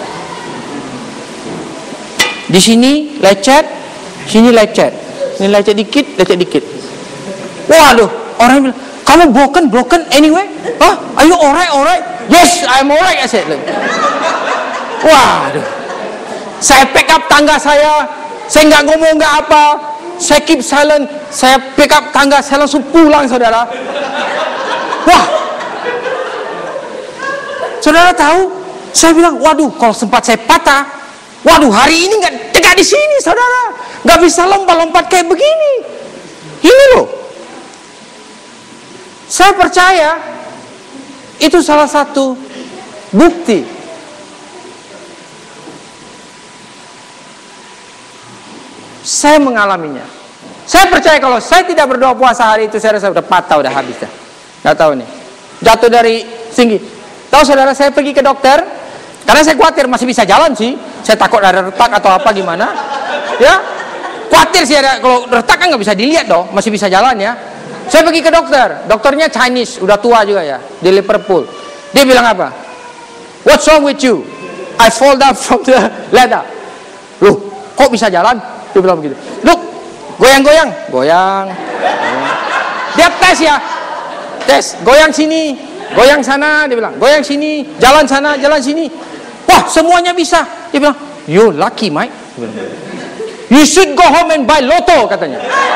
Di sini lecet, sini lecet. Ini lecet dikit, lecet dikit. Waduh, orang bilang, "Kamu broken, broken anyway?" "Hah? Are you alright, alright?" "Yes, I'm alright," I said. Waduh. Saya pick up tangga saya, saya nggak ngomong nggak apa. Saya keep silent, saya pick up tangga, saya langsung pulang saudara. Wah, saudara tahu? Saya bilang, waduh, kalau sempat saya patah, waduh, hari ini nggak tegak di sini saudara, nggak bisa lompat-lompat kayak begini. Ini loh, saya percaya itu salah satu bukti saya mengalaminya. Saya percaya kalau saya tidak berdoa puasa hari itu, saya rasa udah patah, udah habis dah. Nggak tahu nih, jatuh dari tinggi. Tahu saudara, saya pergi ke dokter karena saya khawatir masih bisa jalan sih. Saya takut ada retak atau apa gimana. Ya, khawatir sih ada, kalau retak kan nggak bisa dilihat dong, masih bisa jalan ya. Saya pergi ke dokter, dokternya Chinese, udah tua juga ya, di Liverpool. Dia bilang apa? "What's wrong with you?" "I fall down from the ladder." "Loh, kok bisa jalan?" Dia bilang begitu. "Look, goyang-goyang." Goyang. Dia tes ya. Tes, goyang sini, goyang sana, dia bilang. Goyang sini, jalan sana, jalan sini. Wah, semuanya bisa. Dia bilang, "You lucky, Mike." Dia bilang, "You should go home and buy lotto," katanya.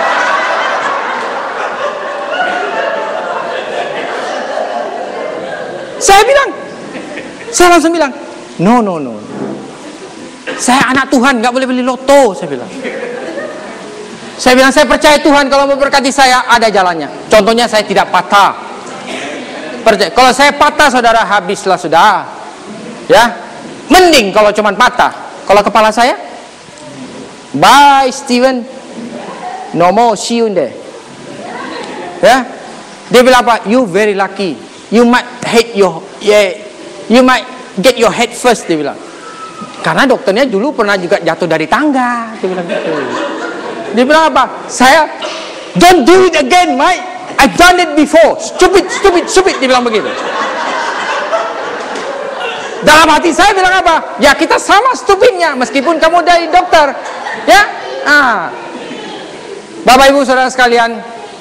Saya bilang, saya langsung bilang, "No, no, no. Saya anak Tuhan, nggak boleh beli loto," saya bilang. Saya bilang, saya percaya Tuhan kalau memberkati saya, ada jalannya. Contohnya saya tidak patah. Percaya. Kalau saya patah, saudara, habislah sudah. Ya, mending kalau cuma patah. Kalau kepala saya, bye Steven, no more, see you there. Ya, dia bilang apa? "You very lucky. You might hit your, yeah, you might get your head first," dia bilang. Karena dokternya dulu pernah juga jatuh dari tangga. Dia bilang gitu. Dia bilang apa? Saya, "Don't do it again, Mike. I've done it before. Stupid, stupid, stupid." Dia bilang begitu. Dalam hati saya bilang apa? Ya kita sama stupidnya, meskipun kamu dari dokter. Ya, ah. Bapak Ibu Saudara sekalian,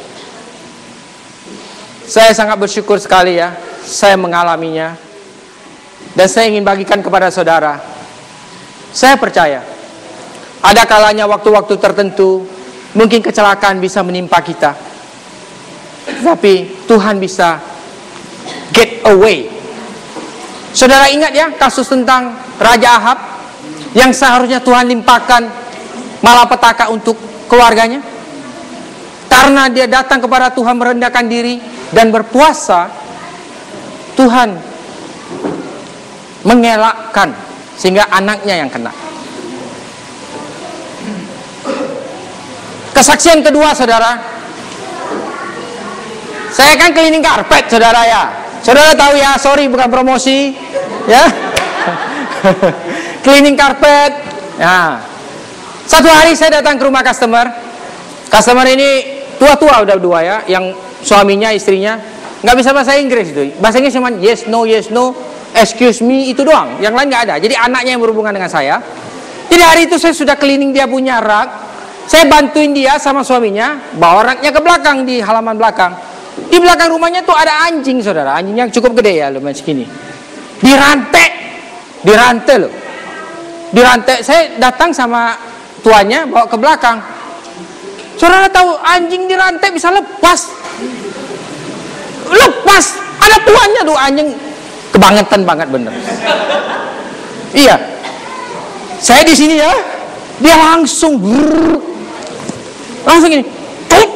saya sangat bersyukur sekali ya, saya mengalaminya. Dan saya ingin bagikan kepada saudara. Saya percaya ada kalanya waktu-waktu tertentu mungkin kecelakaan bisa menimpa kita, tapi Tuhan bisa get away. Saudara ingat ya kasus tentang Raja Ahab yang seharusnya Tuhan limpahkan malapetaka untuk keluarganya, karena dia datang kepada Tuhan merendahkan diri dan berpuasa, Tuhan mengelakkan sehingga anaknya yang kena. Kesaksian kedua saudara, saya kan cleaning karpet saudara ya. Saudara tahu ya, sorry bukan promosi ya. Cleaning karpet. Nah, satu hari saya datang ke rumah customer. Customer ini tua-tua udah dua ya, yang suaminya istrinya nggak bisa bahasa Inggris itu. Bahasa Inggris cuma yes no yes no, excuse me, itu doang. Yang lain nggak ada. Jadi anaknya yang berhubungan dengan saya. Jadi hari itu saya sudah cleaning dia punya rak. Saya bantuin dia sama suaminya bawa raknya ke belakang, di halaman belakang. Di belakang rumahnya tuh ada anjing, saudara. Anjing yang cukup gede ya, lumayan segini. Dirantai, dirantai loh. Dirantai. Saya datang sama tuannya bawa ke belakang. Saudara tahu anjing dirantai bisa lepas. Lepas. Ada tuannya tuh anjing. Kebangetan banget bener. Iya. Saya di sini ya. Dia langsung brrr, langsung ini. Klik.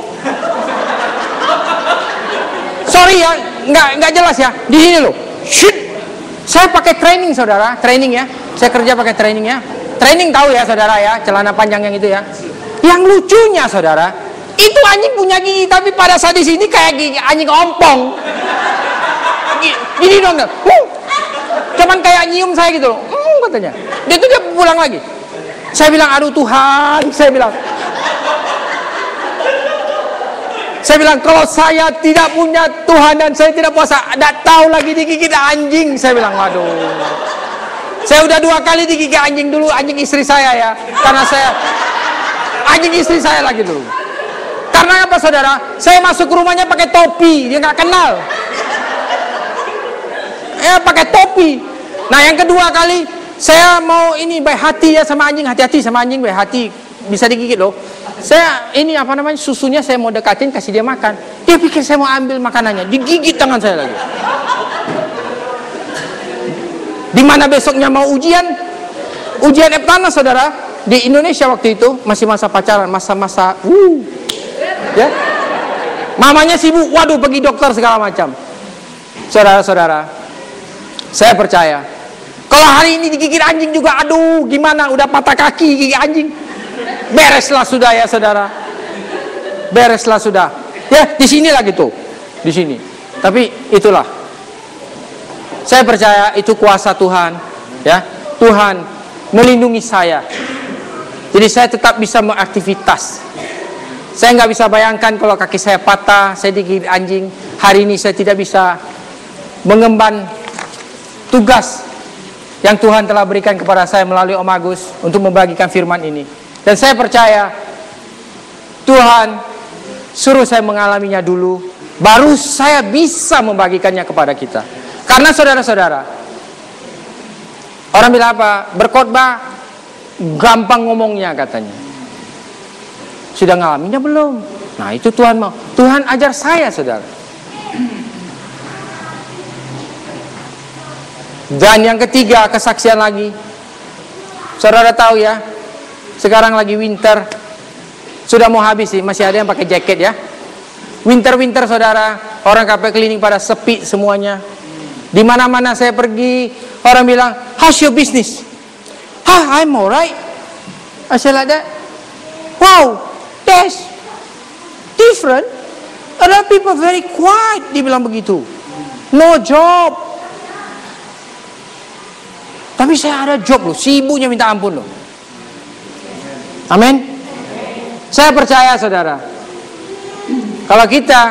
Sorry ya, nggak nggak jelas ya. Di sini loh. Shit. Saya pakai training, saudara. Training ya. Saya kerja pakai training ya. Training tahu ya, saudara ya. Celana panjang yang itu ya. Yang lucunya, saudara, itu anjing punya gigi, tapi pada saat di sini kayak gigi anjing ompong. Gini dong, uh, cuman kayak nyium saya gitu loh. Hmm, katanya. Dia tuh dia pulang lagi. Saya bilang, aduh Tuhan, saya bilang. Saya bilang, kalau saya tidak punya Tuhan dan saya tidak puasa, tidak tahu lagi digigit anjing. Saya bilang, waduh. Saya udah dua kali digigit anjing dulu, anjing istri saya ya. Karena saya, anjing istri saya lagi dulu. Karena apa, saudara? Saya masuk ke rumahnya pakai topi, dia nggak kenal. Ya, pakai topi. Nah, yang kedua kali, saya mau ini baik hati ya sama anjing, hati-hati sama anjing, baik hati. Bisa digigit loh. Saya ini apa namanya, susunya saya mau dekatin, kasih dia makan. Dia pikir saya mau ambil makanannya, digigit tangan saya lagi. Di mana besoknya mau ujian, ujian Eptanas, saudara. Di Indonesia waktu itu masih masa pacaran, masa-masa, uh, ya. Mamanya sibuk, waduh pergi dokter segala macam. Saudara-saudara, saya percaya. Kalau hari ini digigit anjing juga, aduh, gimana? Udah patah kaki gigit anjing. Bereslah sudah ya, saudara. Bereslah sudah. Ya, di sini lagi tuh, di sini. Tapi itulah. Saya percaya itu kuasa Tuhan, ya. Tuhan melindungi saya. Jadi saya tetap bisa beraktivitas. Saya nggak bisa bayangkan kalau kaki saya patah, saya digigit anjing. Hari ini saya tidak bisa mengemban tugas yang Tuhan telah berikan kepada saya melalui Om Agus untuk membagikan firman ini. Dan saya percaya Tuhan suruh saya mengalaminya dulu, baru saya bisa membagikannya kepada kita. Karena saudara-saudara, orang bilang apa? Berkhotbah gampang ngomongnya katanya. Sudah ngalaminya belum? Nah, itu Tuhan mau. Tuhan ajar saya, saudara. Dan yang ketiga, kesaksian lagi. Saudara tahu ya, sekarang lagi winter. Sudah mau habis sih, masih ada yang pakai jaket ya. Winter-winter, saudara, orang K P Cleaning pada sepi semuanya. Di mana-mana saya pergi, orang bilang, how's your business? Ah, I'm alright. I said like that. Wow, that's different. Other people very quiet. Dia bilang begitu. No job. Tapi saya ada job loh, sibuknya minta ampun loh. Amin. Saya percaya, saudara, kalau kita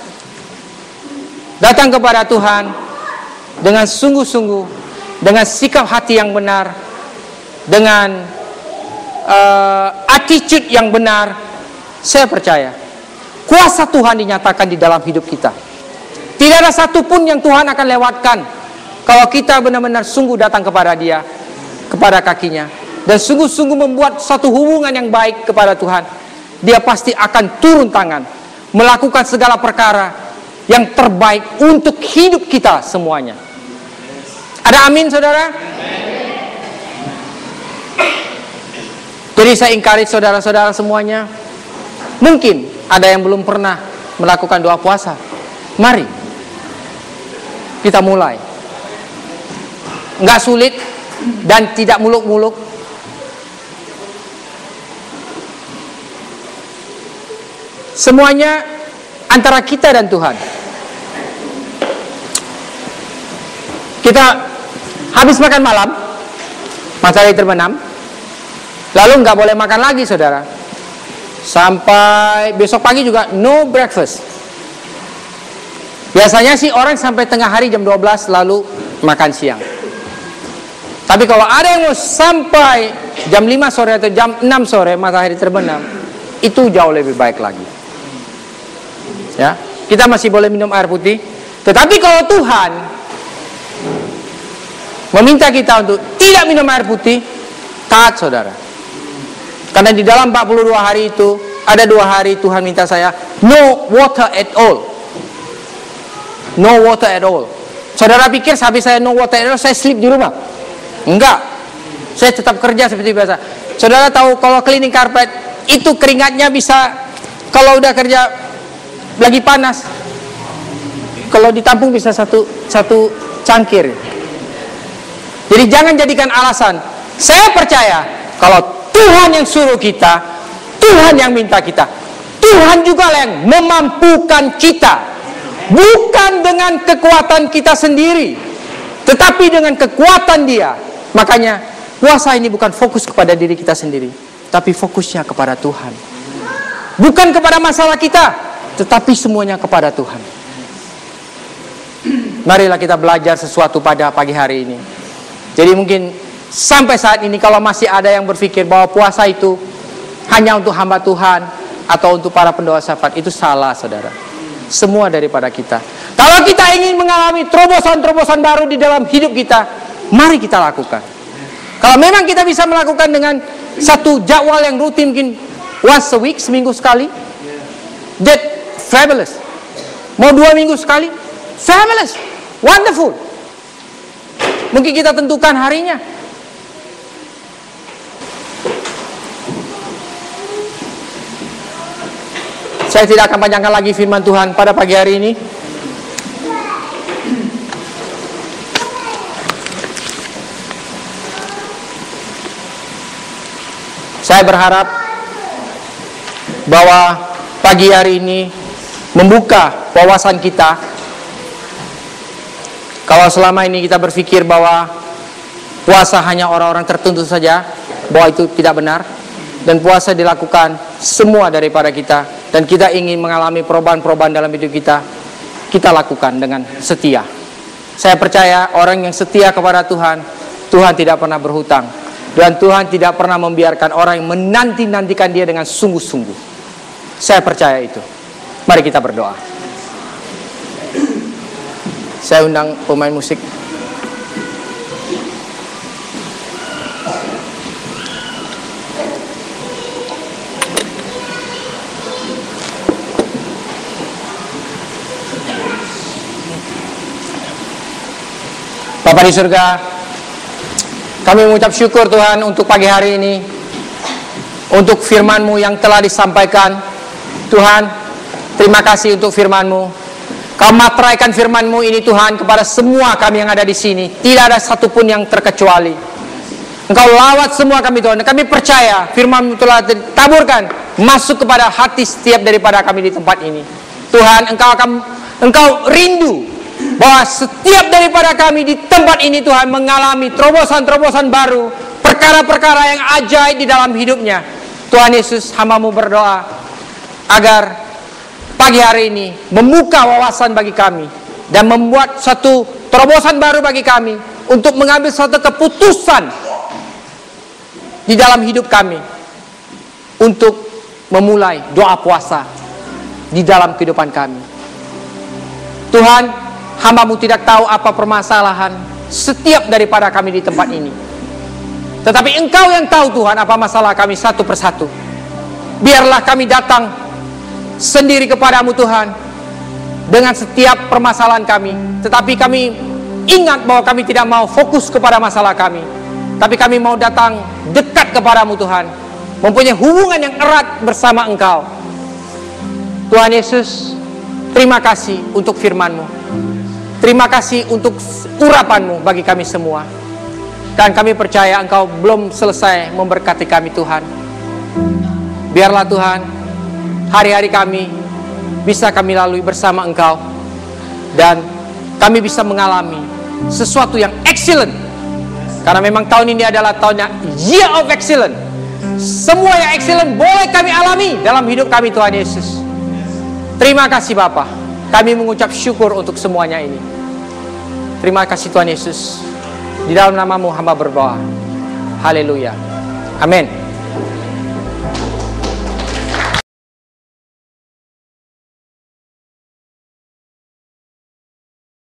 datang kepada Tuhan dengan sungguh-sungguh, dengan sikap hati yang benar, dengan uh, attitude yang benar, saya percaya kuasa Tuhan dinyatakan di dalam hidup kita. Tidak ada satupun yang Tuhan akan lewatkan kalau kita benar-benar sungguh datang kepada Dia, kepada kakinya, dan sungguh-sungguh membuat satu hubungan yang baik kepada Tuhan. Dia pasti akan turun tangan, melakukan segala perkara yang terbaik untuk hidup kita semuanya. Ada amin, saudara? Jadi saya encourage saudara-saudara semuanya. Mungkin ada yang belum pernah melakukan doa puasa. Mari kita mulai. Enggak sulit dan tidak muluk-muluk. Semuanya antara kita dan Tuhan. Kita habis makan malam, matahari terbenam, lalu nggak boleh makan lagi, saudara. Sampai besok pagi juga no breakfast. Biasanya sih orang sampai tengah hari jam dua belas lalu makan siang. Tapi kalau ada yang mau sampai jam lima sore atau jam enam sore matahari terbenam, itu jauh lebih baik lagi. Ya, kita masih boleh minum air putih, tetapi kalau Tuhan meminta kita untuk tidak minum air putih, taat saudara. Karena di dalam empat puluh dua hari itu, ada dua hari Tuhan minta saya no water at all. No water at all. Saudara pikir habis saya no water at all, saya sleep di rumah? Enggak. Saya tetap kerja seperti biasa. Saudara tahu kalau cleaning carpet, itu keringatnya bisa, kalau udah kerja lagi panas, kalau ditampung bisa satu, satu cangkir. Jadi jangan jadikan alasan. Saya percaya kalau Tuhan yang suruh kita, Tuhan yang minta kita, Tuhan juga yang memampukan kita. Bukan dengan kekuatan kita sendiri, tetapi dengan kekuatan Dia. Makanya puasa ini bukan fokus kepada diri kita sendiri, tapi fokusnya kepada Tuhan. Bukan kepada masalah kita, tetapi semuanya kepada Tuhan. Marilah kita belajar sesuatu pada pagi hari ini. Jadi mungkin sampai saat ini kalau masih ada yang berpikir bahwa puasa itu hanya untuk hamba Tuhan atau untuk para pendoa syafaat, itu salah saudara. Semua daripada kita. Kalau kita ingin mengalami terobosan-terobosan baru di dalam hidup kita, mari kita lakukan. Kalau memang kita bisa melakukan dengan satu jadwal yang rutin, mungkin once a week, seminggu sekali, that fabulous. Mau dua minggu sekali, fabulous, wonderful. Mungkin kita tentukan harinya. Saya tidak akan panjangkan lagi firman Tuhan pada pagi hari ini. Saya berharap bahwa pagi hari ini membuka wawasan kita. Kalau selama ini kita berpikir bahwa puasa hanya orang-orang tertentu saja, bahwa itu tidak benar. Dan puasa dilakukan semua daripada kita. Dan kita ingin mengalami perubahan-perubahan dalam hidup kita, kita lakukan dengan setia. Saya percaya orang yang setia kepada Tuhan, Tuhan tidak pernah berhutang. Dan Tuhan tidak pernah membiarkan orang yang menanti-nantikan Dia dengan sungguh-sungguh. Saya percaya itu. Mari kita berdoa. Saya undang pemain musik. Bapa di surga, kami mengucap syukur Tuhan untuk pagi hari ini, untuk firman-Mu yang telah disampaikan. Tuhan, terima kasih untuk firman-Mu. Kau materaikan firman-Mu ini Tuhan kepada semua kami yang ada di sini. Tidak ada satupun yang terkecuali. Engkau lawat semua kami Tuhan. Kami percaya firman-Mu telah ditaburkan masuk kepada hati setiap daripada kami di tempat ini. Tuhan, Engkau akan Engkau rindu bahwa setiap daripada kami di tempat ini Tuhan mengalami terobosan-terobosan baru, perkara-perkara yang ajaib di dalam hidupnya. Tuhan Yesus, hamba-Mu berdoa agar pagi hari ini membuka wawasan bagi kami dan membuat satu terobosan baru bagi kami untuk mengambil suatu keputusan di dalam hidup kami untuk memulai doa puasa di dalam kehidupan kami. Tuhan, hamba-Mu tidak tahu apa permasalahan setiap daripada kami di tempat ini, tetapi Engkau yang tahu Tuhan apa masalah kami satu persatu. Biarlah kami datang sendiri kepadamu Tuhan dengan setiap permasalahan kami, tetapi kami ingat bahwa kami tidak mau fokus kepada masalah kami, tapi kami mau datang dekat kepadamu Tuhan, mempunyai hubungan yang erat bersama Engkau. Tuhan Yesus, terima kasih untuk firman-Mu, terima kasih untuk urapan-Mu bagi kami semua. Dan kami percaya Engkau belum selesai memberkati kami Tuhan. Biarlah Tuhan, hari-hari kami bisa kami lalui bersama Engkau, dan kami bisa mengalami sesuatu yang excellent. Karena memang tahun ini adalah tahunnya Year of Excellence. Semua yang excellent boleh kami alami dalam hidup kami Tuhan Yesus. Terima kasih Bapa. Kami mengucap syukur untuk semuanya ini. Terima kasih Tuhan Yesus. Di dalam nama-Mu hamba berdoa. Haleluya. Amin.